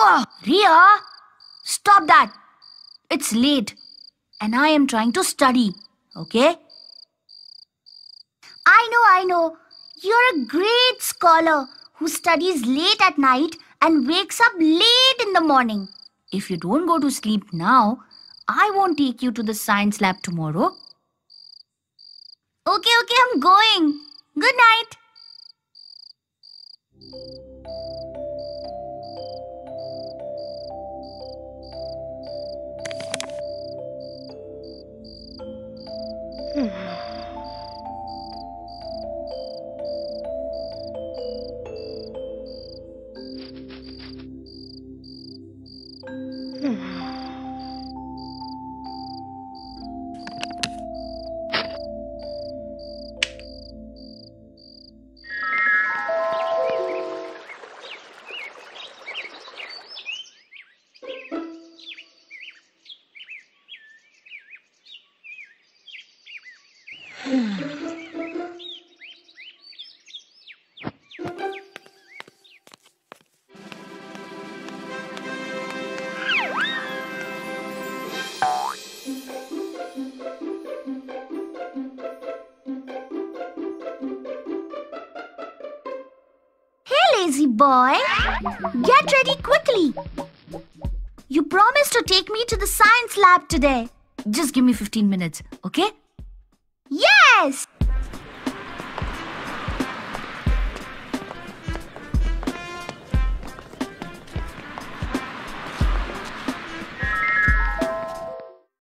Ria, stop that. It's late and I am trying to study, okay? I know. You're a great scholar who studies late at night and wakes up late in the morning. If you don't go to sleep now, I won't take you to the science lab tomorrow. Okay, I'm going. Good night. Lazy boy, get ready quickly. You promised to take me to the science lab today. Just give me 15 minutes, okay? Yes!